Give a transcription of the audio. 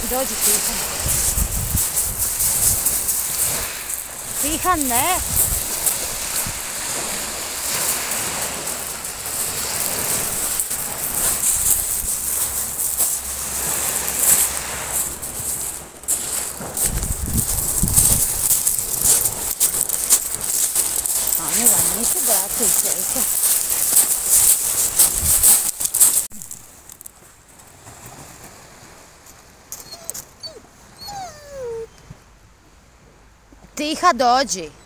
Dođi, Tihan. Tihan, ne. Anila, nisi brati, čeka. Tiha, dođi.